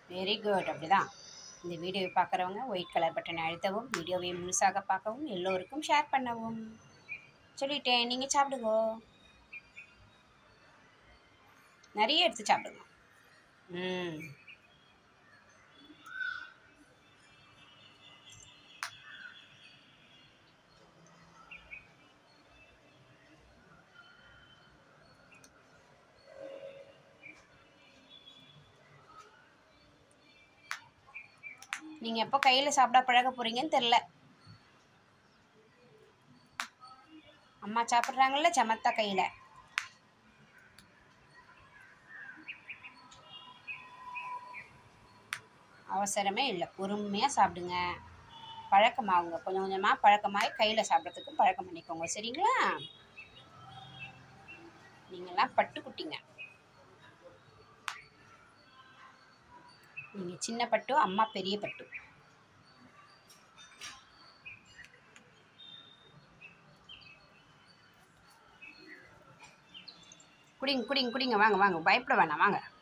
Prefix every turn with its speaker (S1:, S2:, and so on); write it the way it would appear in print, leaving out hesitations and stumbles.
S1: Very good. அப்படிதான். இந்த வீடியோவை பார்க்குறவங்க ஒயிட் கலர் பட்டனை அழுத்தவும், வீடியோவை முழுசாக பார்க்கவும், எல்லோருக்கும் ஷேர் பண்ணவும். சொல்லிட்டேன். நீங்கள் சாப்பிடுங்க. நிறைய எடுத்து சாப்பிடுங்க. நீங்கள் எப்போ கையில் சாப்பிட பழக போகிறீங்கன்னு தெரில. அம்மா சாப்பிட்றாங்கல்ல சமத்தா கையில். அவசரமே இல்லை, பொறுமையாக சாப்பிடுங்க. பழக்கமாகுங்க. கொஞ்சம் கொஞ்சமாக பழக்கமாகி கையில் சாப்பிட்றதுக்கு பழக்கம் பண்ணிக்கோங்க. சரிங்களா? நீங்கள்லாம் பட்டுக்குட்டிங்க. நீங்கள் சின்ன பட்டு, அம்மா பெரிய பட்டு. குடிங்க குடிங்க குடிங்க. வாங்க வாங்க, பயப்பட வேணாம், வாங்க.